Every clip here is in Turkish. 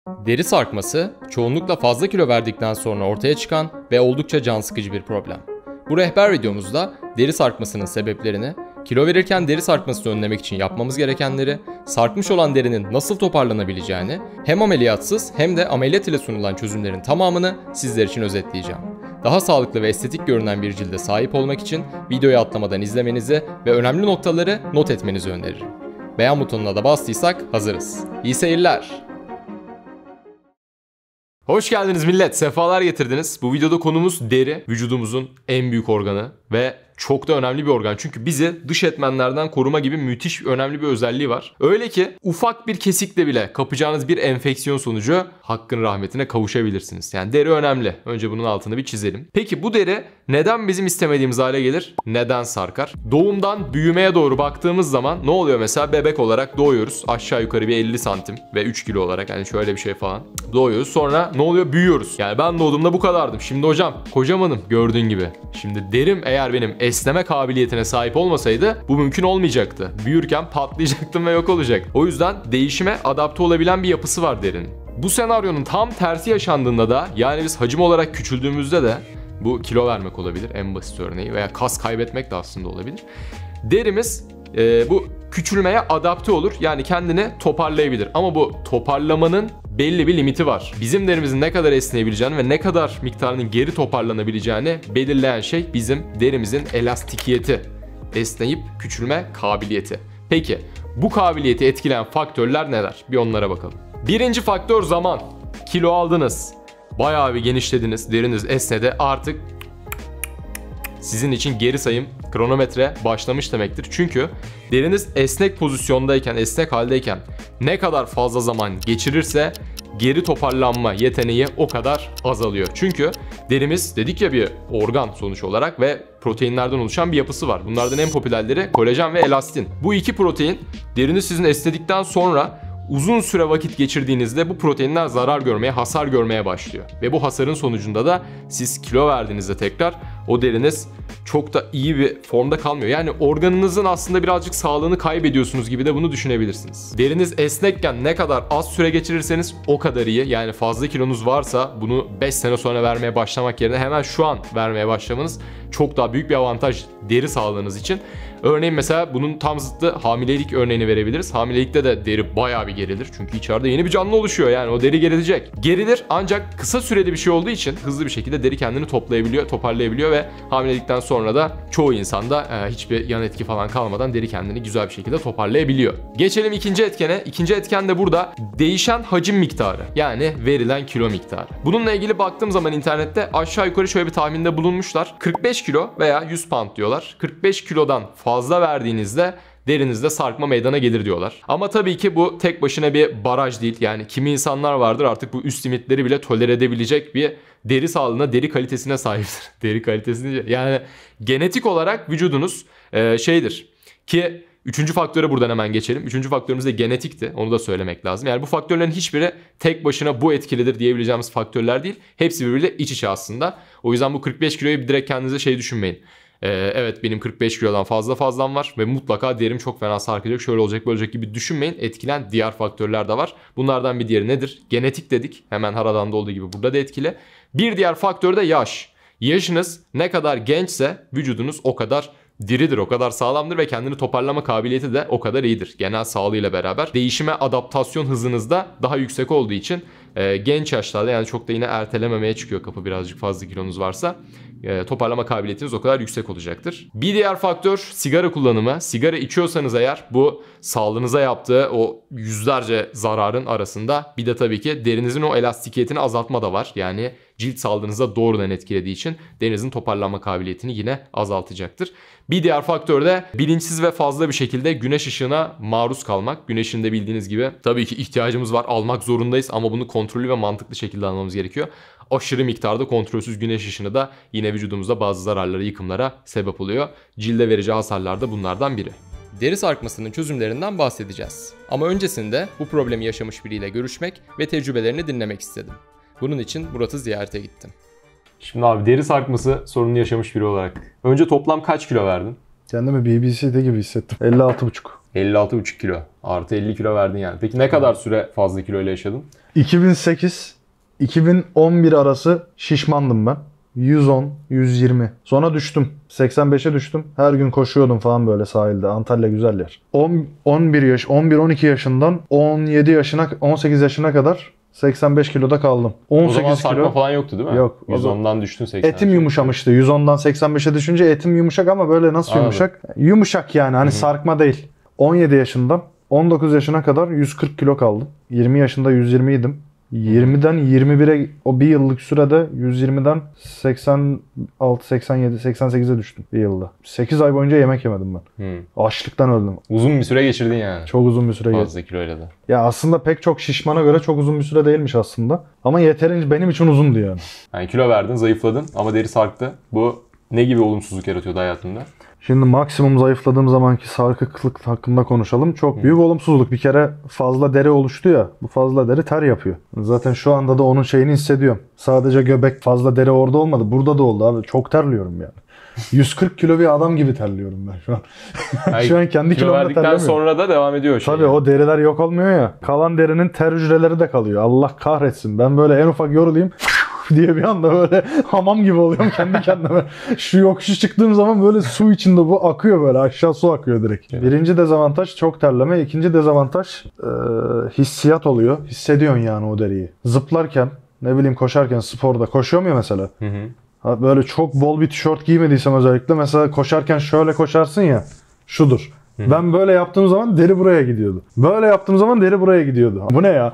Deri sarkması, çoğunlukla fazla kilo verdikten sonra ortaya çıkan ve oldukça can sıkıcı bir problem. Bu rehber videomuzda deri sarkmasının sebeplerini, kilo verirken deri sarkmasını önlemek için yapmamız gerekenleri, sarkmış olan derinin nasıl toparlanabileceğini, hem ameliyatsız hem de ameliyat ile sunulan çözümlerin tamamını sizler için özetleyeceğim. Daha sağlıklı ve estetik görünen bir cilde sahip olmak için videoyu atlamadan izlemenizi ve önemli noktaları not etmenizi öneririm. Beğen butonuna da bastıysak hazırız. İyi seyirler. Hoş geldiniz millet, sefalar getirdiniz. Bu videoda konumuz deri, vücudumuzun en büyük organı ve çok da önemli bir organ. Çünkü bizi dış etmenlerden koruma gibi müthiş önemli bir özelliği var. Öyle ki ufak bir kesikle bile kapacağınız bir enfeksiyon sonucu hakkın rahmetine kavuşabilirsiniz. Yani deri önemli. Önce bunun altını bir çizelim. Peki bu deri neden bizim istemediğimiz hale gelir? Neden sarkar? Doğumdan büyümeye doğru baktığımız zaman ne oluyor mesela? Bebek olarak doğuyoruz. Aşağı yukarı bir 50 santim ve 3 kilo olarak, yani şöyle bir şey falan doğuyoruz. Sonra ne oluyor? Büyüyoruz. Yani ben doğduğumda bu kadardım. Şimdi hocam kocamanım gördüğün gibi. Şimdi derim eğer benim esneme kabiliyetine sahip olmasaydı bu mümkün olmayacaktı. Büyürken patlayacaktım ve yok olacak. O yüzden değişime adapte olabilen bir yapısı var derinin. Bu senaryonun tam tersi yaşandığında da, yani biz hacim olarak küçüldüğümüzde de, bu kilo vermek olabilir en basit örneği veya kas kaybetmek de aslında olabilir. Derimiz bu küçülmeye adapte olur, yani kendini toparlayabilir. Ama bu toparlamanın belli bir limiti var. Bizim derimizin ne kadar esneyebileceğini ve ne kadar miktarının geri toparlanabileceğini belirleyen şey bizim derimizin elastikiyeti. Esneyip küçülme kabiliyeti. Peki bu kabiliyeti etkileyen faktörler neler? Bir onlara bakalım. Birinci faktör zaman. Kilo aldınız. Bayağı bir genişlediniz. Deriniz esnedi. Artık sizin için geri sayım, kronometre başlamış demektir. Çünkü deriniz esnek pozisyondayken, esnek haldeyken ne kadar fazla zaman geçirirse geri toparlanma yeteneği o kadar azalıyor. Çünkü derimiz dedik ya bir organ sonuç olarak ve proteinlerden oluşan bir yapısı var. Bunlardan en popülerleri kolajen ve elastin. Bu iki protein deriniz sizin esnedikten sonra uzun süre vakit geçirdiğinizde bu proteinler zarar görmeye, hasar görmeye başlıyor. Ve bu hasarın sonucunda da siz kilo verdiğinizde tekrar o deriniz çok da iyi bir formda kalmıyor. Yani organınızın aslında birazcık sağlığını kaybediyorsunuz gibi de bunu düşünebilirsiniz. Deriniz esnekken ne kadar az süre geçirirseniz o kadar iyi. Yani fazla kilonuz varsa bunu 5 sene sonra vermeye başlamak yerine hemen şu an vermeye başlamanız çok daha büyük bir avantaj deri sağlığınız için. Örneğin mesela bunun tam zıttı hamilelik örneğini verebiliriz. Hamilelikte de deri bayağı bir gerilir. Çünkü içeride yeni bir canlı oluşuyor, yani o deri gerilecek. Gerilir, ancak kısa süreli bir şey olduğu için hızlı bir şekilde deri kendini toplayabiliyor, toparlayabiliyor ve hamilelikten sonra da çoğu insanda hiçbir yan etki falan kalmadan deri kendini güzel bir şekilde toparlayabiliyor. Geçelim ikinci etkene. İkinci etken de burada değişen hacim miktarı, yani verilen kilo miktarı. Bununla ilgili baktığım zaman internette aşağı yukarı şöyle bir tahminde bulunmuşlar. 45 kilo veya 100 pound diyorlar. 45 kilodan fazla verdiğinizde derinizde sarkma meydana gelir diyorlar. Ama tabii ki bu tek başına bir baraj değil. Yani kimi insanlar vardır artık bu üst limitleri bile tolere edebilecek bir deri sağlığına, deri kalitesine sahiptir. Deri kalitesini, yani genetik olarak vücudunuz şeydir ki üçüncü faktöre buradan hemen geçelim. Üçüncü faktörümüz de genetikti. Onu da söylemek lazım. Yani bu faktörlerin hiçbiri tek başına bu etkilidir diyebileceğimiz faktörler değil. Hepsi birbiriyle iç içe aslında. O yüzden bu 45 kiloyu direkt kendinize şey düşünmeyin. Evet benim 45 kilodan fazlam var ve mutlaka derim çok fena sarkacak, şöyle olacak böyle olacak gibi düşünmeyin. Etkilen diğer faktörler de var. Bunlardan bir diğeri nedir? Genetik dedik. Hemen her adamda olduğu gibi burada da etkili. Bir diğer faktör de yaş. Yaşınız ne kadar gençse vücudunuz o kadar diridir, o kadar sağlamdır ve kendini toparlama kabiliyeti de o kadar iyidir. Genel sağlığıyla beraber değişime adaptasyon hızınız da daha yüksek olduğu için genç yaşlarda, yani çok da yine ertelememeye çıkıyor kapı, birazcık fazla kilonuz varsa toparlama kabiliyetiniz o kadar yüksek olacaktır. Bir diğer faktör sigara kullanımı. Sigara içiyorsanız eğer bu sağlığınıza yaptığı o yüzlerce zararın arasında bir de tabii ki derinizin o elastikiyetini azaltma da var. Yani cilt sağlığınıza doğrudan etkilediği için derinizin toparlanma kabiliyetini yine azaltacaktır. Bir diğer faktör de bilinçsiz ve fazla bir şekilde güneş ışığına maruz kalmak. Güneşin de bildiğiniz gibi tabii ki ihtiyacımız var, almak zorundayız ama bunu kontrollü ve mantıklı şekilde almamız gerekiyor. Aşırı miktarda kontrolsüz güneş ışını da yine vücudumuzda bazı zararlara, yıkımlara sebep oluyor. Cilde vereceği hasarlar da bunlardan biri. Deri sarkmasının çözümlerinden bahsedeceğiz. Ama öncesinde bu problemi yaşamış biriyle görüşmek ve tecrübelerini dinlemek istedim. Bunun için Murat'ı ziyarete gittim. Şimdi abi, deri sarkması sorununu yaşamış biri olarak önce toplam kaç kilo verdin? Kendimi BBC'de gibi hissettim. 56,5. 56,5 kilo. Artı 50 kilo verdin yani. Peki ne kadar süre fazla kiloyla yaşadın? 2008-2011 arası şişmandım ben. 110, 120. Sonra düştüm. 85'e düştüm. Her gün koşuyordum falan böyle sahilde. Antalya güzel yer. 11-12 yaşından 17 yaşına 18 yaşına kadar 85 kiloda kaldım. 18 o zaman sarkma kilo falan yoktu değil mi? Yok. 110'dan düştün 80'e. Etim yumuşamıştı. 110'dan 85'e düşünce etim yumuşak ama böyle nasıl Anladım. yumuşak? Yumuşak yani hani sarkma değil. 17 yaşından 19 yaşına kadar 140 kilo kaldım. 20 yaşında 120 idim. 20'den 21'e o bir yıllık sürede 120'den 86, 87, 88'e düştüm bir yılda. 8 ay boyunca yemek yemedim ben. Açlıktan öldüm. Uzun bir süre geçirdin yani. Çok uzun bir süre geçti. Fazla kiloyla da. Ya aslında pek çok şişmana göre çok uzun bir süre değilmiş aslında. Ama yeterince benim için uzundu yani. Yani kilo verdin, zayıfladın ama deri sarktı. Bu ne gibi olumsuzluk yaratıyordu hayatında? Şimdi maksimum zayıfladığım zamanki sarkıklık hakkında konuşalım. Çok büyük olumsuzluk. Bir kere fazla deri oluştu ya. Bu fazla deri ter yapıyor. Zaten şu anda da onun şeyini hissediyorum. Sadece göbek fazla deri orada olmadı. Burada da oldu abi. Çok terliyorum yani. 140 kilo bir adam gibi terliyorum ben şu an. Yani şu an kendi kilo kilomda verdikten terlemiyorum. sonra da devam ediyor şey. Tabii o deriler yok olmuyor ya. Kalan derinin ter hücreleri de kalıyor. Allah kahretsin. Ben böyle en ufak yorulayım diye bir anda böyle hamam gibi oluyorum kendi kendime. Şu yokuşu çıktığım zaman böyle su içinde bu akıyor böyle. Aşağı su akıyor direkt. Evet. Birinci dezavantaj çok terleme. İkinci dezavantaj hissiyat oluyor. Hissediyorsun yani o deriyi. Zıplarken ne bileyim koşarken sporda koşuyorum ya mesela. Ha, böyle çok bol bir tişört giymediysem özellikle mesela koşarken şöyle koşarsın ya. Şudur. Ben böyle yaptığım zaman deri buraya gidiyordu. Böyle yaptığım zaman deri buraya gidiyordu. Bu ne ya?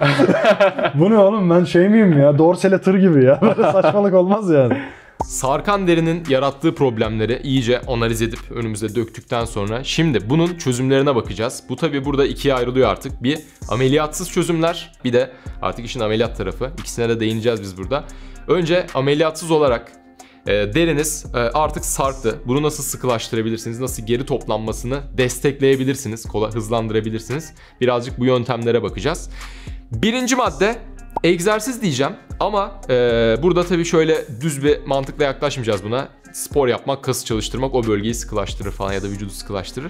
Bu ne oğlum, ben şey miyim ya? Dorsale tır gibi ya. Böyle saçmalık olmaz yani. Sarkan derinin yarattığı problemleri iyice analiz edip önümüze döktükten sonra şimdi bunun çözümlerine bakacağız. Bu tabii burada ikiye ayrılıyor artık. Bir ameliyatsız çözümler, bir de artık işin ameliyat tarafı. İkisine de değineceğiz biz burada. Önce ameliyatsız olarak deriniz artık sarktı. Bunu nasıl sıkılaştırabilirsiniz? Nasıl geri toplanmasını destekleyebilirsiniz? Hızlandırabilirsiniz. Birazcık bu yöntemlere bakacağız. Birinci madde egzersiz diyeceğim. Ama burada tabii şöyle düz bir mantıkla yaklaşmayacağız buna. Spor yapmak, kası çalıştırmak o bölgeyi sıkılaştırır falan ya da vücudu sıkılaştırır.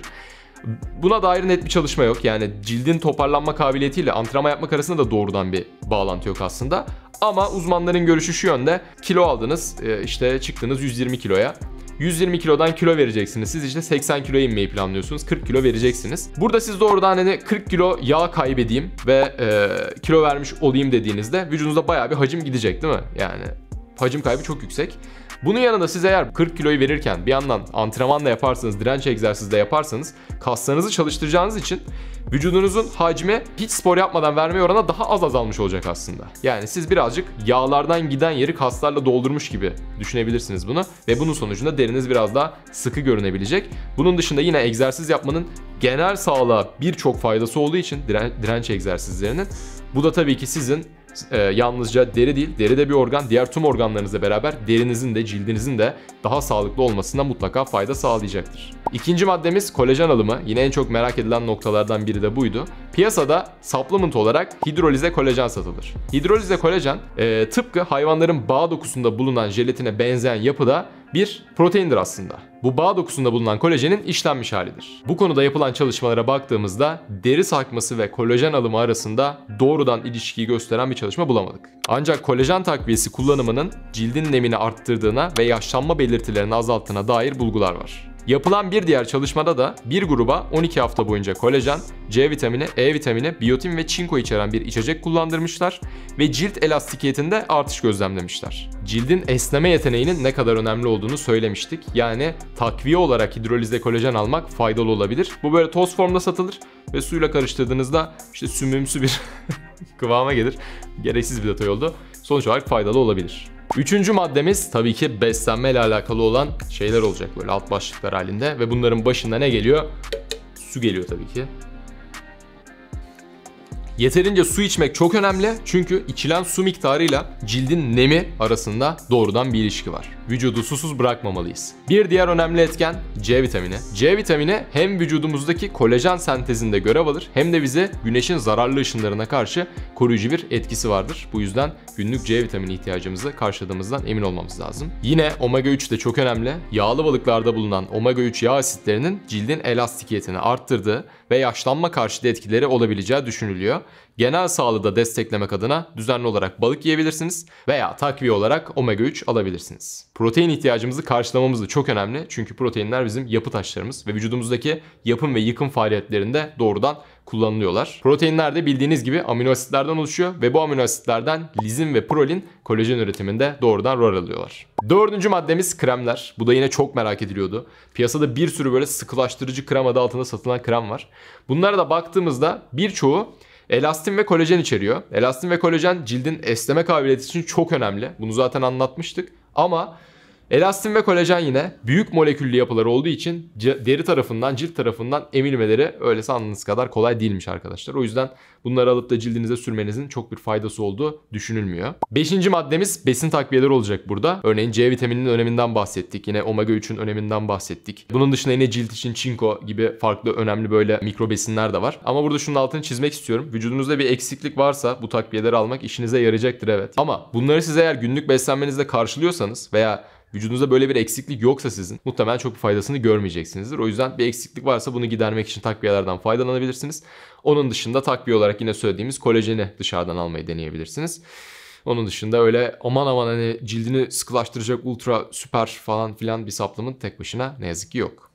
Buna dair net bir çalışma yok. Yani cildin toparlanma kabiliyetiyle antrenman yapmak arasında da doğrudan bir bağlantı yok aslında. Ama uzmanların görüşü şu yönde: kilo aldınız, işte çıktınız 120 kiloya. 120 kilodan kilo vereceksiniz. Siz işte 80 kiloya inmeyi planlıyorsunuz. 40 kilo vereceksiniz. Burada siz doğrudan hani 40 kilo yağ kaybedeyim ve kilo vermiş olayım dediğinizde vücudunuzda bayağı bir hacim gidecek değil mi? Yani hacim kaybı çok yüksek. Bunun yanında siz eğer 40 kiloyu verirken bir yandan antrenman da yaparsanız, direnç egzersizi de yaparsanız kaslarınızı çalıştıracağınız için vücudunuzun hacmi hiç spor yapmadan vermeye oranla daha az azalmış olacak aslında. Yani siz birazcık yağlardan giden yeri kaslarla doldurmuş gibi düşünebilirsiniz bunu ve bunun sonucunda deriniz biraz daha sıkı görünebilecek. Bunun dışında yine egzersiz yapmanın genel sağlığa birçok faydası olduğu için direnç egzersizlerinin, bu da tabii ki sizin yalnızca deri değil, deri de bir organ, diğer tüm organlarınızla beraber derinizin de cildinizin de daha sağlıklı olmasına mutlaka fayda sağlayacaktır. İkinci maddemiz kolajen alımı. Yine en çok merak edilen noktalardan biri de buydu. Piyasada supplement olarak hidrolize kolajen satılır. Hidrolize kolajen tıpkı hayvanların bağ dokusunda bulunan jelatine benzeyen yapıda bir proteindir aslında. Bu bağ dokusunda bulunan kolajenin işlenmiş halidir. Bu konuda yapılan çalışmalara baktığımızda deri sarkması ve kolajen alımı arasında doğrudan ilişkiyi gösteren bir çalışma bulamadık. Ancak kolajen takviyesi kullanımının cildin nemini arttırdığına ve yaşlanma belirtilerini azalttığına dair bulgular var. Yapılan bir diğer çalışmada da bir gruba 12 hafta boyunca kolajen, C vitamini, E vitamini, biyotin ve çinko içeren bir içecek kullandırmışlar ve cilt elastikiyetinde artış gözlemlemişler. Cildin esneme yeteneğinin ne kadar önemli olduğunu söylemiştik. Yani takviye olarak hidrolize kolajen almak faydalı olabilir. Bu böyle toz formda satılır ve suyla karıştırdığınızda işte sümümsü bir kıvama gelir. Gereksiz bir detay oldu. Sonuç olarak faydalı olabilir. Üçüncü maddemiz tabii ki beslenme ile alakalı olan şeyler olacak, böyle alt başlıklar halinde ve bunların başında ne geliyor? Su geliyor tabii ki. Yeterince su içmek çok önemli çünkü içilen su miktarıyla cildin nemi arasında doğrudan bir ilişki var. vücudu susuz bırakmamalıyız. Bir diğer önemli etken C vitamini. C vitamini hem vücudumuzdaki kolajen sentezinde görev alır hem de bize güneşin zararlı ışınlarına karşı koruyucu bir etkisi vardır. Bu yüzden günlük C vitamini ihtiyacımızı karşıladığımızdan emin olmamız lazım. Yine omega 3 de çok önemli. Yağlı balıklarda bulunan omega 3 yağ asitlerinin cildin elastikiyetini arttırdığı ve yaşlanma karşıtı etkileri olabileceği düşünülüyor. Genel sağlığı da desteklemek adına düzenli olarak balık yiyebilirsiniz veya takviye olarak omega 3 alabilirsiniz. Protein ihtiyacımızı karşılamamız da çok önemli çünkü proteinler bizim yapı taşlarımız ve vücudumuzdaki yapım ve yıkım faaliyetlerinde doğrudan kullanılıyorlar. Proteinler de bildiğiniz gibi amino asitlerden oluşuyor ve bu amino asitlerden lizin ve prolin kolajen üretiminde doğrudan rol alıyorlar. Dördüncü maddemiz kremler. Bu da yine çok merak ediliyordu. Piyasada bir sürü böyle sıkılaştırıcı krem adı altında satılan krem var. Bunlara da baktığımızda birçoğu elastin ve kolajen içeriyor. Elastin ve kolajen cildin esneme kabiliyeti için çok önemli. Bunu zaten anlatmıştık. Ama elastin ve kolajen yine büyük moleküllü yapılar olduğu için deri tarafından, cilt tarafından emilmeleri öyle sandığınız kadar kolay değilmiş arkadaşlar. O yüzden bunları alıp da cildinize sürmenizin çok bir faydası olduğu düşünülmüyor. Beşinci maddemiz besin takviyeleri olacak burada. Örneğin C vitamininin öneminden bahsettik. Yine omega 3'ün öneminden bahsettik. Bunun dışında yine cilt için çinko gibi farklı önemli böyle mikro besinler de var. Ama burada şunun altını çizmek istiyorum. Vücudunuzda bir eksiklik varsa bu takviyeleri almak işinize yarayacaktır, evet. Ama bunları siz eğer günlük beslenmenizde karşılıyorsanız veya vücudunuzda böyle bir eksiklik yoksa sizin muhtemelen çok bir faydasını görmeyeceksinizdir. O yüzden bir eksiklik varsa bunu gidermek için takviyelerden faydalanabilirsiniz. Onun dışında takviye olarak yine söylediğimiz kolajeni dışarıdan almayı deneyebilirsiniz. Onun dışında öyle aman aman hani cildini sıkılaştıracak ultra süper falan filan bir supplement tek başına ne yazık ki yok.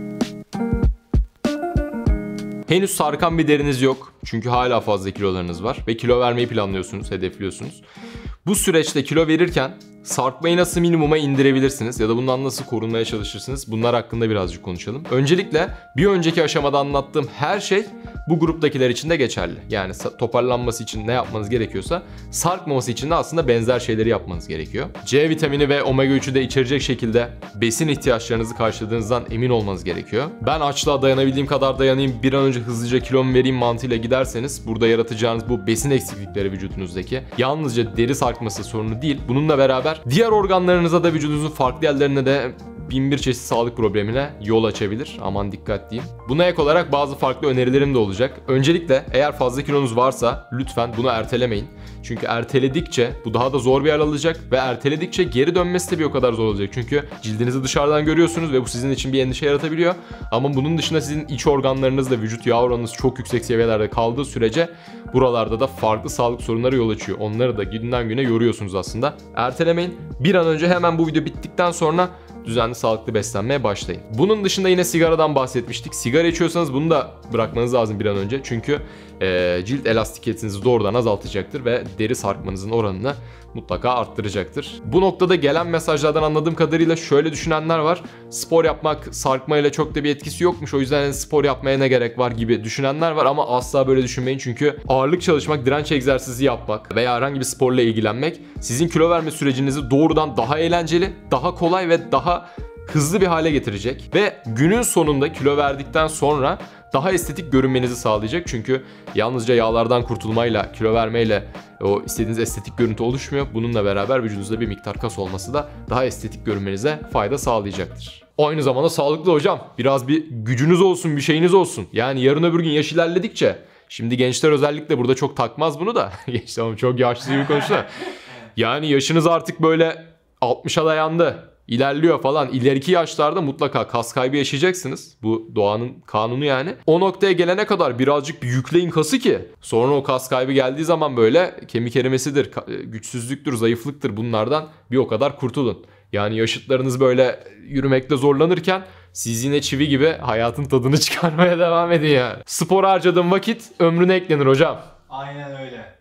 Henüz sarkan bir deriniz yok. Çünkü hala fazla kilolarınız var ve kilo vermeyi planlıyorsunuz, hedefliyorsunuz. Bu süreçte kilo verirken sarkmayı nasıl minimuma indirebilirsiniz ya da bundan nasıl korunmaya çalışırsınız? Bunlar hakkında birazcık konuşalım. Öncelikle bir önceki aşamada anlattığım her şey bu gruptakiler için de geçerli. Yani toparlanması için ne yapmanız gerekiyorsa sarkmaması için de aslında benzer şeyleri yapmanız gerekiyor. C vitamini ve omega 3'ü de içerecek şekilde besin ihtiyaçlarınızı karşıladığınızdan emin olmanız gerekiyor. Ben açlığa dayanabildiğim kadar dayanayım, bir an önce hızlıca kilomu vereyim mantığıyla giderseniz burada yaratacağınız bu besin eksiklikleri vücudunuzdaki yalnızca deri sarkması sorunu değil. Bununla beraber diğer organlarınıza da vücudunuzun farklı yerlerine de binbir çeşit sağlık problemine yol açabilir. Aman dikkat diyeyim. Buna ek olarak bazı farklı önerilerim de olacak. Öncelikle eğer fazla kilonuz varsa lütfen bunu ertelemeyin. Çünkü erteledikçe bu daha da zor bir yer alacak ve erteledikçe geri dönmesi de bir o kadar zor olacak. Çünkü cildinizi dışarıdan görüyorsunuz ve bu sizin için bir endişe yaratabiliyor. Ama bunun dışında sizin iç organlarınızda vücut yağ oranınız çok yüksek seviyelerde kaldığı sürece buralarda da farklı sağlık sorunları yol açıyor. Onları da günden güne yoruyorsunuz aslında. Ertelemeyin. Bir an önce hemen bu video bittikten sonra düzenli sağlıklı beslenmeye başlayın. Bunun dışında yine sigaradan bahsetmiştik. Sigara içiyorsanız bunu da bırakmanız lazım bir an önce. Çünkü cilt elastikiyetinizi doğrudan azaltacaktır ve deri sarkmanızın oranını mutlaka arttıracaktır. Bu noktada gelen mesajlardan anladığım kadarıyla şöyle düşünenler var. Spor yapmak sarkmayla çok da bir etkisi yokmuş. O yüzden spor yapmaya ne gerek var gibi düşünenler var ama asla böyle düşünmeyin. Çünkü ağırlık çalışmak, direnç egzersizi yapmak veya herhangi bir sporla ilgilenmek sizin kilo verme sürecinizi doğrudan daha eğlenceli, daha kolay ve daha hızlı bir hale getirecek ve günün sonunda kilo verdikten sonra daha estetik görünmenizi sağlayacak. Çünkü yalnızca yağlardan kurtulmayla, kilo vermeyle o istediğiniz estetik görüntü oluşmuyor. Bununla beraber vücudunuzda bir miktar kas olması da daha estetik görünmenize fayda sağlayacaktır. Aynı zamanda sağlıklı hocam. Biraz bir gücünüz olsun, bir şeyiniz olsun. Yani yarın öbür gün yaş ilerledikçe, şimdi gençler özellikle burada çok takmaz bunu da. Gençler ama çok yaşlı gibi konuşuyor. Yani yaşınız artık böyle 60'a dayandı. İlerliyor falan. İleriki yaşlarda mutlaka kas kaybı yaşayacaksınız. Bu doğanın kanunu yani. O noktaya gelene kadar birazcık bir yükleyin kası ki sonra o kas kaybı geldiği zaman böyle kemik erimesidir, güçsüzlüktür, zayıflıktır, bunlardan bir o kadar kurtulun. Yani yaşıtlarınız böyle yürümekte zorlanırken siz yine çivi gibi hayatın tadını çıkarmaya devam edin yani. Spor harcadığın vakit ömrüne eklenir hocam. Aynen öyle.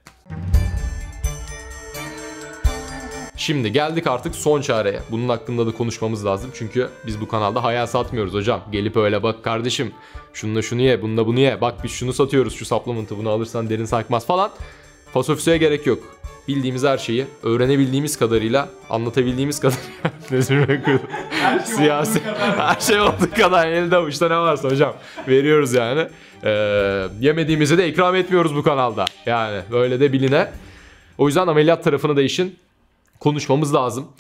Şimdi geldik artık son çareye. Bunun hakkında da konuşmamız lazım. Çünkü biz bu kanalda hayal satmıyoruz hocam. Gelip öyle bak kardeşim şununla şunu ye, bununla bunu ye. Bak biz şunu satıyoruz, şu supplement'ı, bunu alırsan derin sarkmaz falan. Fasofiseye gerek yok. Bildiğimiz her şeyi, öğrenebildiğimiz kadarıyla, anlatabildiğimiz kadarıyla siyasi her şey olduğu kadar elde avuçta ne varsa hocam veriyoruz yani. Yemediğimizi de ikram etmiyoruz bu kanalda. Yani böyle de biline. O yüzden ameliyat tarafını da işin konuşmamız lazım.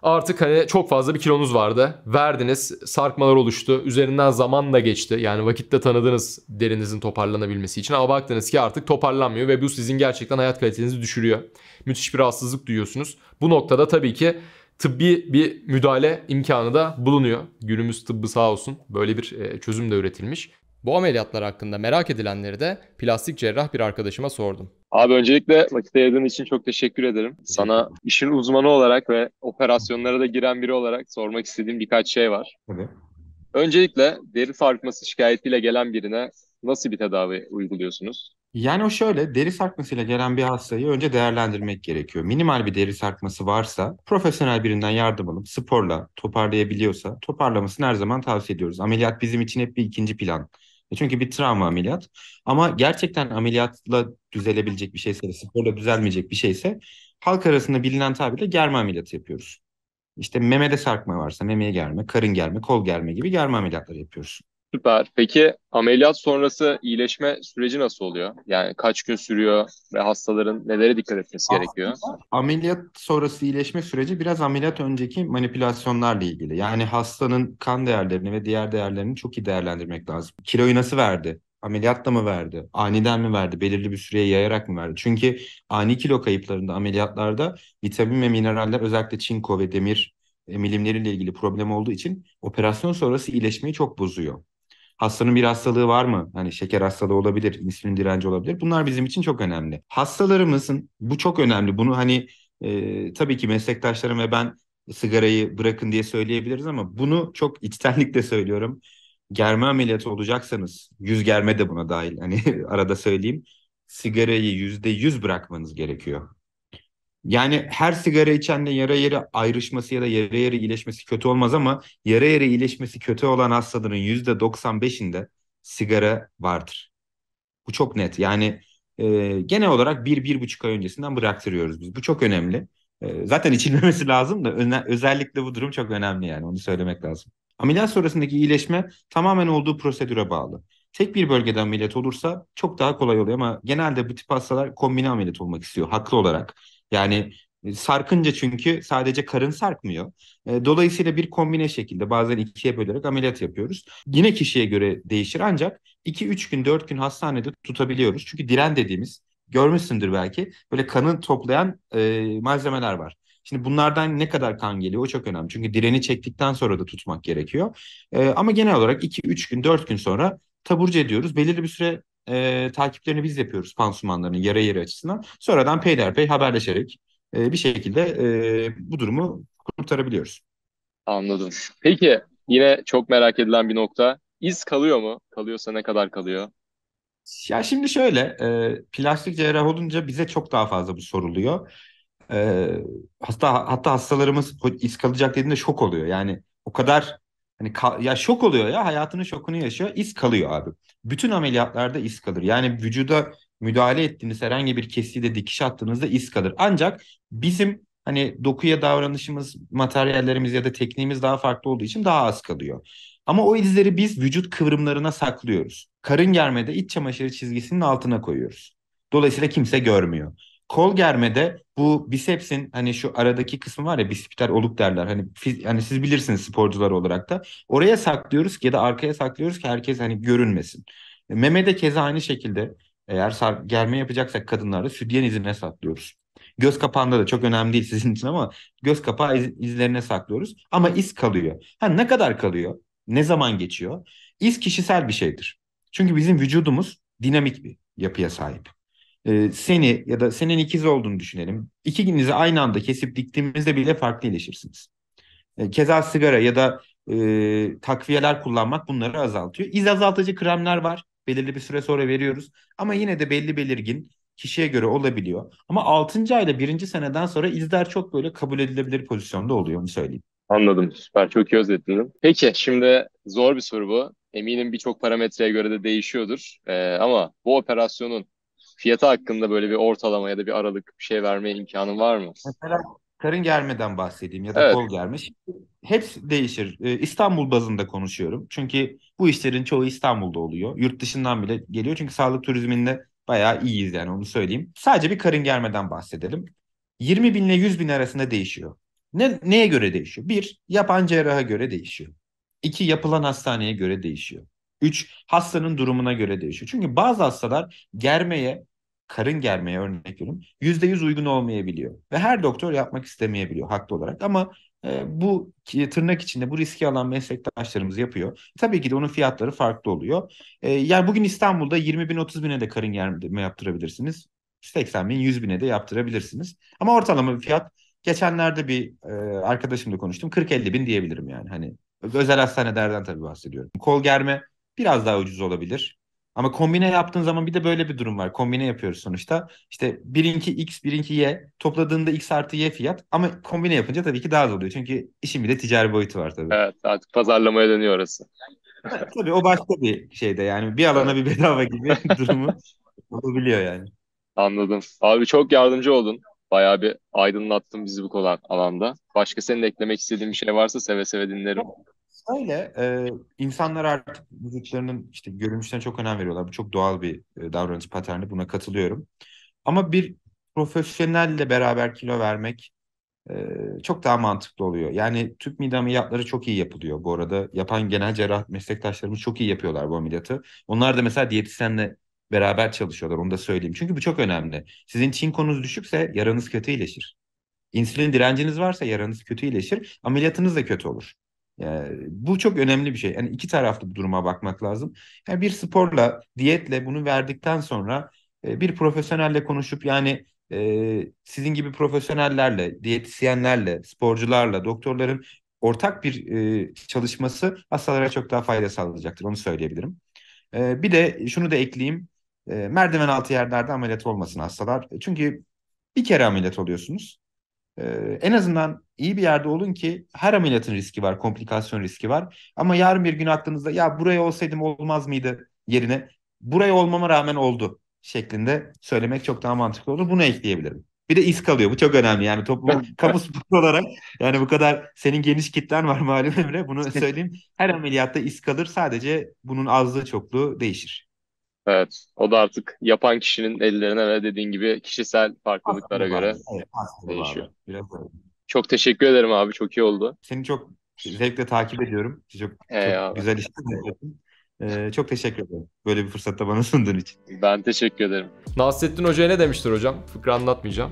Artık hani çok fazla bir kilonuz vardı. Verdiniz, sarkmalar oluştu. Üzerinden zaman da geçti. Yani vakitte tanıdınız derinizin toparlanabilmesi için. Ama baktınız ki artık toparlanmıyor ve bu sizin gerçekten hayat kalitenizi düşürüyor. Müthiş bir rahatsızlık duyuyorsunuz. Bu noktada tabii ki tıbbi bir müdahale imkanı da bulunuyor. Günümüz tıbbı sağ olsun böyle bir çözüm de üretilmiş. Bu ameliyatlar hakkında merak edilenleri de plastik cerrah bir arkadaşıma sordum. Abi öncelikle vakit ayırdığın için çok teşekkür ederim. Sana işin uzmanı olarak ve operasyonlara da giren biri olarak sormak istediğim birkaç şey var. Tabii. Öncelikle deri sarkması şikayetiyle gelen birine nasıl bir tedavi uyguluyorsunuz? Yani o şöyle, deri sarkmasıyla gelen bir hastayı önce değerlendirmek gerekiyor. Minimal bir deri sarkması varsa profesyonel birinden yardım alıp sporla toparlayabiliyorsa toparlamasını her zaman tavsiye ediyoruz. Ameliyat bizim için hep bir ikinci plan. Çünkü bir travma ameliyat. Ama gerçekten ameliyatla düzelebilecek bir şeyse, sporla düzelmeyecek bir şeyse halk arasında bilinen tabirle germe ameliyatı yapıyoruz. İşte memede sarkma varsa memeye germe, karın germe, kol germe gibi germe ameliyatları yapıyoruz. Süper. Peki ameliyat sonrası iyileşme süreci nasıl oluyor? Yani kaç gün sürüyor ve hastaların nelere dikkat etmesi gerekiyor? Ameliyat sonrası iyileşme süreci biraz ameliyat önceki manipülasyonlarla ilgili. Yani hastanın kan değerlerini ve diğer değerlerini çok iyi değerlendirmek lazım. Kiloyu nasıl verdi? Ameliyatla mı verdi? Aniden mi verdi? Belirli bir süreye yayarak mı verdi? Çünkü ani kilo kayıplarında ameliyatlarda vitamin ve mineraller özellikle çinko ve demir emilimleriyle ilgili problem olduğu için operasyon sonrası iyileşmeyi çok bozuyor. Hastanın bir hastalığı var mı? Hani şeker hastalığı olabilir, insülin direnci olabilir. Bunlar bizim için çok önemli. Hastalarımızın bu çok önemli. Bunu hani tabii ki meslektaşlarım ve ben sigarayı bırakın diye söyleyebiliriz ama bunu çok içtenlikle söylüyorum. Germe ameliyatı olacaksanız, yüz germe de buna dahil. Hani arada söyleyeyim. Sigarayı %100 bırakmanız gerekiyor. Yani her sigara içenle yara yere ayrışması ya da yara yere iyileşmesi kötü olmaz ama yara yere iyileşmesi kötü olan hastaların %95'inde sigara vardır. Bu çok net. Yani genel olarak 1-1,5 ay öncesinden bıraktırıyoruz biz. Bu çok önemli. Zaten içilmemesi lazım da özellikle bu durum çok önemli yani onu söylemek lazım. Ameliyat sonrasındaki iyileşme tamamen olduğu prosedüre bağlı. Tek bir bölgede ameliyat olursa çok daha kolay oluyor ama genelde bu tip hastalar kombine ameliyat olmak istiyor haklı olarak. Yani sarkınca çünkü sadece karın sarkmıyor. Dolayısıyla bir kombine şekilde bazen ikiye bölerek ameliyat yapıyoruz. Yine kişiye göre değişir ancak 2-3 gün 4 gün hastanede tutabiliyoruz. Çünkü diren dediğimiz görmüşsündür belki böyle kanı toplayan malzemeler var. Şimdi bunlardan ne kadar kan geliyor o çok önemli. Çünkü direni çektikten sonra da tutmak gerekiyor. Ama genel olarak 2-3 gün 4 gün sonra taburcu ediyoruz. Belirli bir süre takiplerini biz yapıyoruz pansumanların yara yeri açısından. Sonradan peyderpey haberleşerek bir şekilde bu durumu kurtarabiliyoruz. Anladım. Peki yine çok merak edilen bir nokta. İz kalıyor mu? Kalıyorsa ne kadar kalıyor? Ya şimdi şöyle, plastik cerrah olunca bize çok daha fazla bu soruluyor. E, hatta hastalarımız iz kalacak dediğinde şok oluyor. Yani o kadar hani ya şok oluyor ya hayatının şokunu yaşıyor. İz kalıyor abi. Bütün ameliyatlarda iz kalır. Yani vücuda müdahale ettiğiniz herhangi bir kesiyi de dikiş attığınızda iz kalır. Ancak bizim hani dokuya davranışımız, materyallerimiz ya da tekniğimiz daha farklı olduğu için daha az kalıyor. Ama o izleri biz vücut kıvrımlarına saklıyoruz. Karın germede iç çamaşırı çizgisinin altına koyuyoruz. Dolayısıyla kimse görmüyor. Kol germede bu bisepsin hani şu aradaki kısmı var ya bisipital oluk derler. Hani siz bilirsiniz sporcular olarak da. Oraya saklıyoruz ya da arkaya saklıyoruz ki herkes hani görünmesin. Memede keza aynı şekilde eğer germe yapacaksak kadınlarda sütyen izine saklıyoruz. Göz kapağında da çok önemli değil sizin için ama göz kapağı izlerine saklıyoruz. Ama iz kalıyor. Ha ne kadar kalıyor? Ne zaman geçiyor? İz kişisel bir şeydir. Çünkü bizim vücudumuz dinamik bir yapıya sahip. Seni ya da senin ikiz olduğunu düşünelim. İkinizi aynı anda kesip diktiğimizde bile farklı iyileşirsiniz. Keza sigara ya da takviyeler kullanmak bunları azaltıyor. İz azaltıcı kremler var. Belirli bir süre sonra veriyoruz. Ama yine de belli belirgin kişiye göre olabiliyor. Ama 6. ayda 1. seneden sonra izler çok böyle kabul edilebilir pozisyonda oluyor onu söyleyeyim. Anladım. Süper. Çok iyi özetledin. Peki şimdi zor bir soru bu. Eminim birçok parametreye göre de değişiyordur. Ama bu operasyonun fiyatı hakkında böyle bir ortalama ya da bir aralık bir şey vermeye imkanın var mı? Mesela karın germeden bahsedeyim ya da Evet. kol germe. Şimdi hepsi değişir. İstanbul bazında konuşuyorum. Çünkü bu işlerin çoğu İstanbul'da oluyor. Yurt dışından bile geliyor. Çünkü sağlık turizminde bayağı iyiyiz yani onu söyleyeyim. Sadece bir karın germeden bahsedelim. 20 bin ile 100 bin arasında değişiyor. Neye göre değişiyor? Bir, yapan cerraha göre değişiyor. İki, yapılan hastaneye göre değişiyor. Üç, hastanın durumuna göre değişiyor. Çünkü bazı hastalar karın germeye örnek veriyorum, %100 uygun olmayabiliyor. Ve her doktor yapmak istemeyebiliyor haklı olarak. Ama tırnak içinde bu riski alan meslektaşlarımız yapıyor. Tabii ki de onun fiyatları farklı oluyor. Yani bugün İstanbul'da 20 bin 30 bine de karın germe yaptırabilirsiniz. 80 bin 100 bine de yaptırabilirsiniz. Ama ortalama bir fiyat, geçenlerde bir arkadaşımla konuştum, 40-50 bin diyebilirim yani. Hani özel hastanelerden tabii bahsediyorum. Kol germe biraz daha ucuz olabilir. Ama kombine yaptığın zaman bir de böyle bir durum var. Kombine yapıyoruz sonuçta. İşte birinki X, birinki Y. Topladığında X artı Y fiyat. Ama kombine yapınca tabii ki daha az oluyor. Çünkü işin bir de ticari boyutu var tabii. Evet, artık pazarlamaya dönüyor orası. Evet, tabii o başka bir şeyde yani. Bir alana Evet, bir bedava gibi durumu olabiliyor yani. anladım. Abi çok yardımcı oldun. Bayağı bir aydınlattın bizi bu konu alanda. Başka senin de eklemek istediğin bir şey varsa seve seve dinlerim. Öyle. İnsanlar artık vücutlarının işte görünüşüne çok önem veriyorlar. Bu çok doğal bir davranış paterni. Buna katılıyorum. Ama bir profesyonelle beraber kilo vermek çok daha mantıklı oluyor. Yani tüp mide ameliyatları çok iyi yapılıyor bu arada. Yapan genel cerrah meslektaşlarımız çok iyi yapıyorlar bu ameliyatı. Onlar da mesela diyetisyenle beraber çalışıyorlar, onu da söyleyeyim. Çünkü bu çok önemli. Sizin çinkonuz düşükse yaranız kötü iyileşir. İnsülin direnciniz varsa yaranız kötü iyileşir. Ameliyatınız da kötü olur. Yani bu çok önemli bir şey. Yani iki taraflı bu duruma bakmak lazım. Yani bir sporla, diyetle bunu verdikten sonra bir profesyonelle konuşup yani sizin gibi profesyonellerle, diyetisyenlerle, sporcularla, doktorların ortak bir çalışması hastalara çok daha fayda sağlayacaktır. Onu söyleyebilirim. Bir de şunu da ekleyeyim. Merdiven altı yerlerde ameliyat olmasın hastalar. Çünkü bir kere ameliyat oluyorsunuz. En azından iyi bir yerde olun ki her ameliyatın riski var, komplikasyon riski var. Ama yarın bir gün aklınızda ya buraya olsaydım olmaz mıydı yerine buraya olmama rağmen oldu şeklinde söylemek çok daha mantıklı olur. Bunu ekleyebilirim. Bir de iz kalıyor. Bu çok önemli. Yani kamu sporu olarak yani bu kadar senin geniş kitlen var malum Emre. Bunu söyleyeyim. Her ameliyatta iz kalır. Sadece bunun azlığı çokluğu değişir. Evet, o da artık yapan kişinin ellerine ve dediğin gibi kişisel farklılıklara Hastaya göre bağlı. Evet, hastaya değişiyor. bağlı. Biraz öyle. Çok teşekkür ederim abi, çok iyi oldu. Seni çok zevkle takip ediyorum. Çok çok Abi, güzel işler yapıyorsun. Çok teşekkür ederim. Böyle bir fırsatta bana sunduğun için. ben teşekkür ederim. Nasrettin Hoca'ya ne demiştir hocam? Fıkra anlatmayacağım.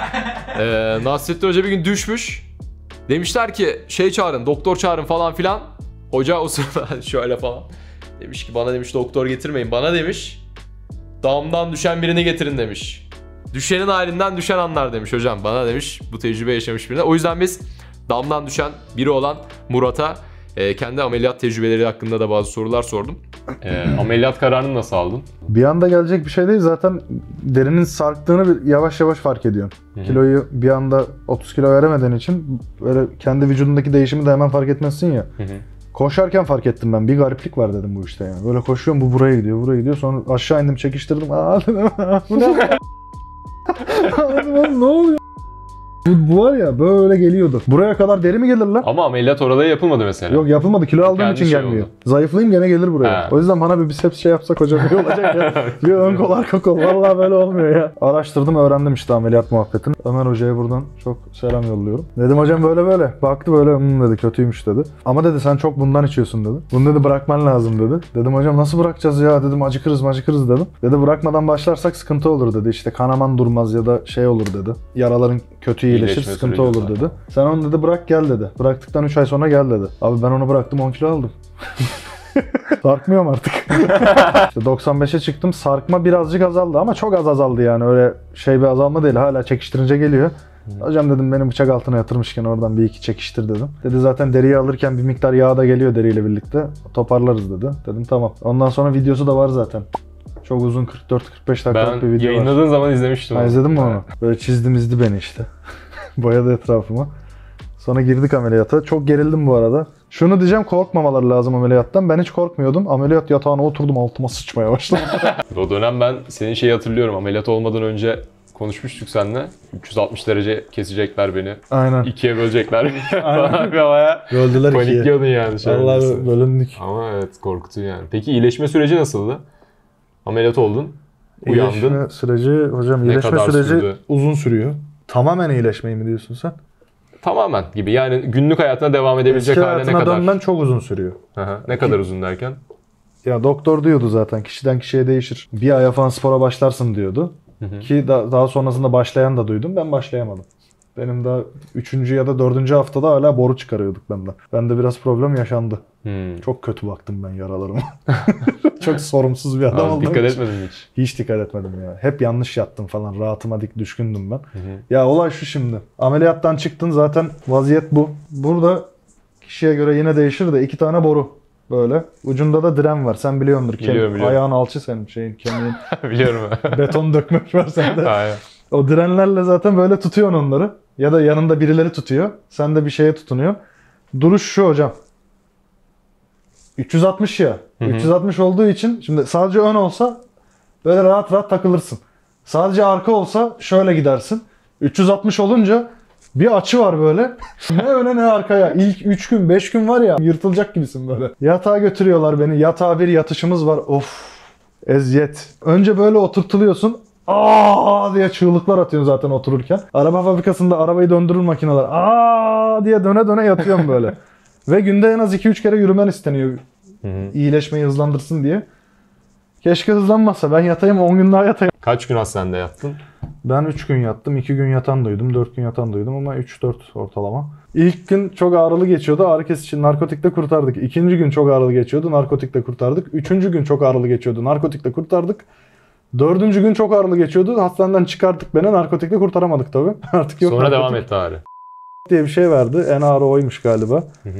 Nasrettin Hoca bir gün düşmüş. Demişler ki şey çağırın, doktor çağırın falan filan. Hoca o sırada şöyle falan. Demiş ki bana demiş doktor getirmeyin. Bana demiş damdan düşen birini getirin demiş. Düşenin halinden düşen anlar demiş hocam. Bana demiş bu tecrübe yaşamış birine. O yüzden biz damdan düşen biri olan Murat'a kendi ameliyat tecrübeleri hakkında da bazı sorular sordum. Ameliyat kararını nasıl aldın? Bir anda gelecek bir şey değil. Zaten derinin sarktığını yavaş yavaş fark ediyorsun. Hı-hı. Kiloyu bir anda 30 kilo veremediğin için böyle kendi vücudundaki değişimi de hemen fark etmezsin ya. Hı-hı. Koşarken fark ettim ben. Bir gariplik var dedim bu işte yani. Böyle koşuyorum, bu buraya gidiyor, buraya gidiyor. Sonra aşağı indim, çekiştirdim. Aa dedim, bu ne? Dedim, ne oluyor? Bu var ya böyle geliyordu. Buraya kadar deri mi gelir lan? Ama ameliyat orada yapılmadı mesela. Yok yapılmadı. Kilo aldığım Kendi için şey gelmiyor. oldu. Zayıflayayım gene gelir buraya. Ha. O yüzden bana bir biceps şey yapsak hocam iyi olacak ya. Bir ön kol arka kol. Vallahi böyle olmuyor ya. Araştırdım, öğrendim işte ameliyat muhabbetini. Ömer hocaya buradan çok selam yolluyorum. Dedim hocam böyle böyle. Baktı böyle dedi, kötüymüş dedi. Ama dedi sen çok bundan içiyorsun dedi. Bunu dedi bırakman lazım dedi. Dedim hocam nasıl bırakacağız ya dedim, acıkırız dedim. Dedi bırakmadan başlarsak sıkıntı olur dedi. İşte kanaman durmaz ya da şey olur dedi. Yaraların kötü iyileşir, İyileşme sıkıntı süreci olur var. dedi. Sen onu dedi bırak gel dedi. Bıraktıktan 3 ay sonra gel dedi. Abi ben onu bıraktım, 10 kilo aldım. Sarkmıyorum artık. İşte 95'e çıktım. Sarkma birazcık azaldı ama çok az azaldı yani. Öyle şey bir azalma değil. Hala çekiştirince geliyor. Hocam dedim beni bıçak altına yatırmışken oradan bir iki çekiştir dedim. Dedi zaten deriyi alırken bir miktar yağ da geliyor deriyle birlikte. Toparlarız dedi. Dedim tamam. Ondan sonra videosu da var zaten. Çok uzun 44-45 dakikalık bir Ben video var. yayınladığın zaman izlemiştim. Ha, izledin mi onu? Böyle çizdi beni işte. Boyadı etrafıma. Sonra girdik ameliyata. Çok gerildim bu arada. Şunu diyeceğim, korkmamaları lazım ameliyattan. Ben hiç korkmuyordum. Ameliyat yatağına oturdum, altıma sıçmaya başladı. O dönem ben senin şeyi hatırlıyorum. Ameliyat olmadan önce konuşmuştuk seninle. 360 derece kesecekler beni. Aynen. İkiye bölecekler. Aynen. Bayağı Böldüler ikiye. panikliyordun yani. Vallahi bölündük. Ama evet korktuğu yani. Peki iyileşme süreci nasıldı? Ameliyat oldun. Uyandın. İyileşme süreci hocam, Ne iyileşme kadar süreci sürdü? uzun sürüyor. Tamamen iyileşmeyi mi diyorsun sen? Tamamen gibi. Yani günlük hayatına devam edebilecek Eski hale ne hayatına kadar? dönmen çok uzun sürüyor. Aha, ne kadar uzun derken? Ya doktor diyordu zaten kişiden kişiye değişir. Bir aya falan spora başlarsın diyordu. Ki daha sonrasında başlayan da duydum. Ben başlayamadım. Benim daha 3. ya da 4. haftada hala boru çıkarıyorduk benden. Bende biraz problem yaşandı. Çok kötü baktım ben yaralarıma. Çok sorumsuz bir adam oldum. Dikkat etmedin mi hiç? Hiç dikkat etmedim ya. Hep yanlış yattım falan. Rahatıma düşkündüm ben. Ya olay şu şimdi. Ameliyattan çıktın zaten vaziyet bu. Burada kişiye göre yine değişir de 2 tane boru. Böyle. Ucunda da diren var. Sen biliyordur. Biliyorum. Ayağın alçı senin kemiğin. Biliyorum. Beton dökmek var sende. Aynen. O direnlerle zaten böyle tutuyorsun onları. Ya da yanında birileri tutuyor. Sen de bir şeye tutunuyor. Duruş şu hocam. 360 ya. 360 olduğu için şimdi sadece ön olsa böyle rahat rahat takılırsın. Sadece arka olsa şöyle gidersin. 360 olunca bir açı var böyle. Ne öne ne arkaya. İlk 3 gün 5 gün var ya yırtılacak gibisin böyle. Yatağa götürüyorlar beni. Yatağa bir yatışımız var. Of. Eziyet. Önce böyle oturtuluyorsun. Aa diye çığlıklar atıyorsun zaten otururken. Araba fabrikasında arabayı döndürür makineler. Aa diye döne döne yatıyorum böyle. Ve günde en az 2-3 kere yürümen isteniyor. İyileşmeyi hızlandırsın diye. Keşke hızlanmazsa. Ben yatayım 10 gün daha yatayım. Kaç gün hastanede yattın? Ben 3 gün yattım. 2 gün yatan duydum. 4 gün yatan duydum ama 3-4 ortalama. İlk gün çok ağrılı geçiyordu. Ağrı kesici narkotikle kurtardık. İkinci gün çok ağrılı geçiyordu. Narkotikle kurtardık. Üçüncü gün çok ağrılı geçiyordu. Narkotikle kurtardık. Dördüncü gün çok ağrılı geçiyordu. Hastaneden çıkarttık beni. Narkotikle kurtaramadık tabii. Artık yok Sonra narkotik. devam etti ağrı. Diye bir şey verdi. En ağrı oymuş galiba.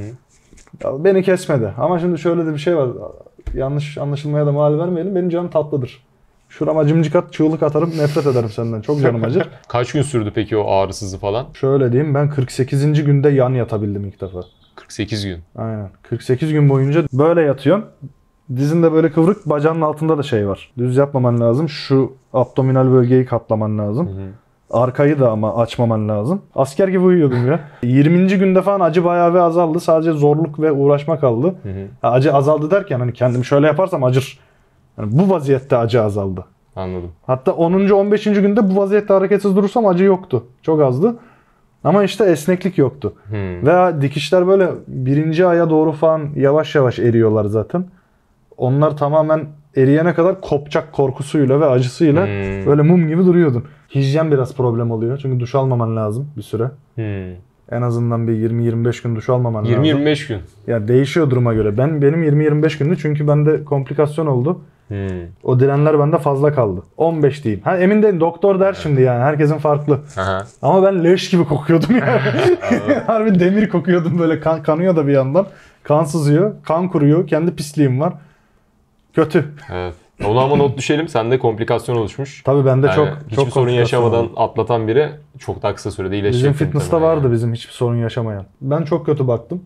Ya beni kesmedi. Ama şimdi şöyle de bir şey var. Yanlış anlaşılmaya da mal vermeyelim. Benim canım tatlıdır. Şurama cimcik at, çığlık atarım, nefret ederim senden. Çok canım acır. Kaç gün sürdü peki o ağrısızı falan? Şöyle diyeyim, ben 48. günde yan yatabildim ilk defa. 48 gün. Aynen. 48 gün boyunca böyle yatıyorsun. Dizin de böyle kıvrık, bacağının altında da şey var. Düz yapmaman lazım. Şu abdominal bölgeyi katlaman lazım. Arkayı da ama açmaman lazım. Asker gibi uyuyordum ya. 20. günde falan acı bayağı bir azaldı. Sadece zorluk ve uğraşma kaldı. Acı azaldı derken hani kendimi şöyle yaparsam acır. Yani bu vaziyette acı azaldı. Anladım. Hatta 10. 15. günde bu vaziyette hareketsiz durursam acı yoktu. Çok azdı. Ama işte esneklik yoktu. Ve dikişler böyle 1. aya doğru falan yavaş yavaş eriyorlar zaten. Onlar tamamen eriyene kadar kopacak korkusuyla ve acısıyla böyle mum gibi duruyordun. Hijyen biraz problem oluyor. Çünkü duş almaman lazım bir süre. En azından bir 20-25 gün duş almaman lazım. 20-25 gün. Ya değişiyor duruma göre. Benim 20-25 gündü çünkü bende komplikasyon oldu. O direnler bende fazla kaldı. 15 diyeyim. Ha, emin değilim. Doktor der şimdi yani. Herkesin farklı. Ama ben leş gibi kokuyordum yani. Harbi demir kokuyordum böyle. Kanıyor da bir yandan. Kan sızıyor. Kan kuruyor. Kendi pisliğim var. Kötü. Evet. Ona ama not düşelim. Sende komplikasyon oluşmuş. Tabii bende Yani çok hiçbir sorun yaşamadan atlatan biri çok daha kısa sürede iyileşecek. Bizim fitness'ta vardı bizim hiçbir sorun yaşamayan. Ben çok kötü baktım.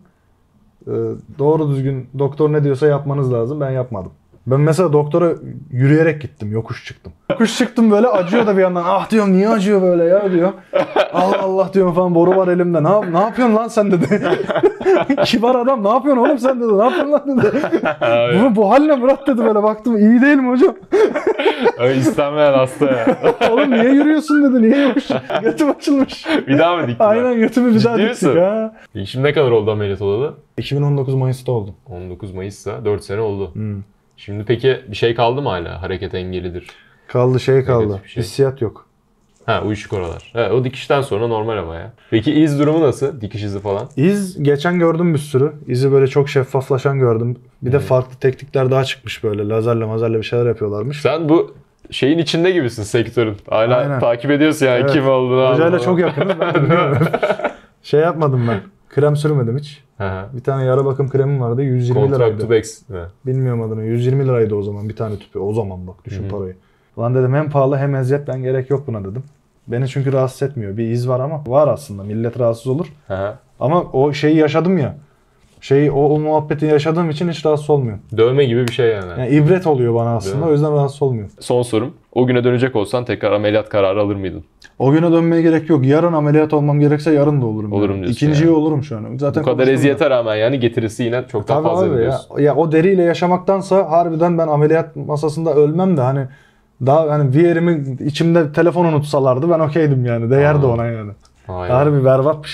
Doğru düzgün doktor ne diyorsa yapmanız lazım. Ben yapmadım. Ben mesela doktora yürüyerek gittim. Yokuş çıktım. Yokuş çıktım böyle acıyor da bir yandan. Ah diyorum niye acıyor böyle ya diyor. Allah Allah diyorum falan boru var elimde. Ne yapıyorsun lan sen dedi. Kibar adam ne yapıyorsun oğlum sen dedi. Ne yapıyorsun lan dedi. bu haline Murat dedi böyle baktım. İyi değil mi hocam? Öyle istenmeyen hasta ya. Oğlum niye yürüyorsun dedi. Niye yokuş? Götüm açılmış. Bir daha mı diktin? Aynen götümü bir daha diktik ha. Şimdi ne kadar oldu ameliyat olalı? 2019 Mayıs'ta oldum. 19 Mayıs'ta 4 sene oldu. Şimdi peki bir şey kaldı mı hala? Hareket engelidir. Kaldı kaldı. Negatif bir şey. Hissiyat yok. Ha uyuşuk oralar. Evet, o dikişten sonra normal ama ya. Peki iz durumu nasıl? Dikiş izi falan? İz geçen gördüm bir sürü. İzi böyle çok şeffaflaşan gördüm. Bir de farklı teknikler daha çıkmış böyle. Lazerle bir şeyler yapıyorlarmış. Sen bu şeyin içinde gibisin sektörün. Hala Aynen. takip ediyorsun yani Evet. kim olduğunu. Hocayla çok yakınız. Ben de bilmiyorum. Şey yapmadım ben. Krem sürmedim hiç. Bir tane yara bakım kremim vardı. 120 liraydı. Contractubex mi? Bilmiyorum adını. 120 liraydı o zaman bir tane tüpü. O zaman bak düşün parayı. Ulan dedim hem pahalı hem eziyet ben gerek yok buna dedim. Beni çünkü rahatsız etmiyor. Bir iz var ama var aslında. Millet rahatsız olur. Ama o şeyi yaşadım ya. O muhabbeti yaşadığım için hiç rahatsız olmuyor. Dövme gibi bir şey yani. Yani ibret oluyor bana aslında. O yüzden rahatsız olmuyor. Son sorum. O güne dönecek olsan tekrar ameliyat kararı alır mıydın? O güne dönmeye gerek yok. Yarın ameliyat olmam gerekse yarın da olurum. Olurum yani. diyorsun İkinciyi yani. olurum şu an. Zaten Bu kadar eziyete rağmen yani getirisi yine çok daha tabii fazla abi diyorsun. ya o deriyle yaşamaktansa harbiden ben ameliyat masasında ölmem de hani daha hani bir yerimi içimde telefon unutsalardı ben okeydim yani. Değerdi ona yani. Harbi berbat bir şey o.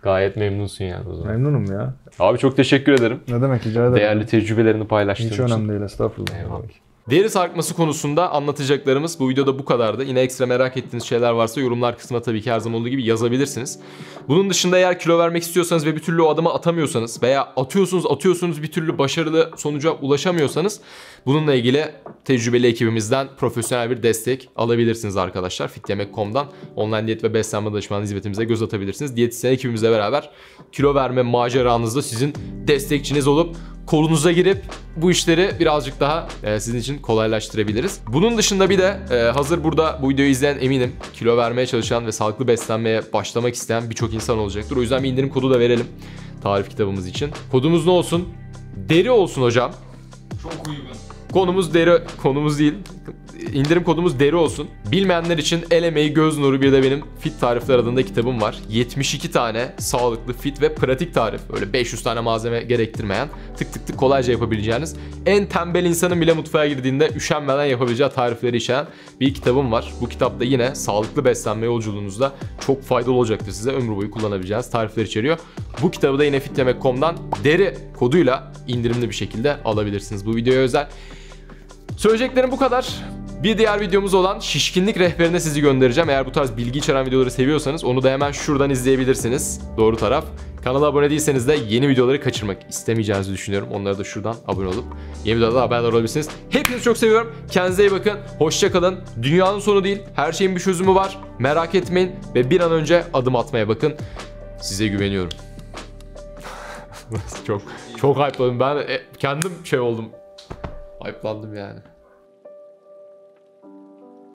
Gayet memnunsun yani o zaman. Memnunum ya. Abi çok teşekkür ederim. Ne demek, rica ederim. Değerli tecrübelerini paylaştığın Hiç için. önemli değil, estağfurullah. Eyvallah. Deri sarkması konusunda anlatacaklarımız bu videoda bu kadardı. Yine ekstra merak ettiğiniz şeyler varsa yorumlar kısmına tabii ki her zaman olduğu gibi yazabilirsiniz. Bunun dışında eğer kilo vermek istiyorsanız ve bir türlü o adımı atamıyorsanız veya atıyorsunuz bir türlü başarılı sonuca ulaşamıyorsanız bununla ilgili tecrübeli ekibimizden profesyonel bir destek alabilirsiniz arkadaşlar. Fityemek.com'dan online diyet ve beslenme danışmanlığı hizmetimize göz atabilirsiniz. Diyetisyen ekibimizle beraber kilo verme maceranızda sizin destekçiniz olup kolunuza girip bu işleri birazcık daha sizin için kolaylaştırabiliriz. Bunun dışında bir de hazır burada bu videoyu izleyen eminim kilo vermeye çalışan ve sağlıklı beslenmeye başlamak isteyen birçok insan olacaktır. O yüzden bir indirim kodu da verelim tarif kitabımız için. Kodumuz ne olsun? Deri olsun hocam. Çok uygun. Konumuz deri, konumuz değil. İndirim kodumuz deri olsun. Bilmeyenler için el emeği göz nuru bir de benim Fit Tarifler adında kitabım var. 72 tane sağlıklı, fit ve pratik tarif. Öyle 500 tane malzeme gerektirmeyen, tık tık tık kolayca yapabileceğiniz, en tembel insanın bile mutfağa girdiğinde üşenmeden yapabileceği tarifleri içeren bir kitabım var. Bu kitapta yine sağlıklı beslenme yolculuğunuzda çok faydalı olacaktır size. Ömür boyu kullanabileceğiniz tarifler içeriyor. Bu kitabı da yine fityemek.com'dan deri koduyla indirimli bir şekilde alabilirsiniz. Bu videoya özel. Söyleyeceklerim bu kadar. Bir diğer videomuz olan şişkinlik rehberine sizi göndereceğim. Eğer bu tarz bilgi içeren videoları seviyorsanız onu da hemen şuradan izleyebilirsiniz. Doğru taraf. Kanala abone değilseniz de yeni videoları kaçırmak istemeyeceğinizi düşünüyorum. Onlara da şuradan abone olup yeni videolarda haberdar olabilirsiniz. Hepinizi çok seviyorum. Kendinize iyi bakın. Hoşça kalın. Dünyanın sonu değil. Her şeyin bir çözümü var. Merak etmeyin ve bir an önce adım atmaya bakın. Size güveniyorum. çok hype'ladım. Ben kendim şey oldum. Hype'landım yani.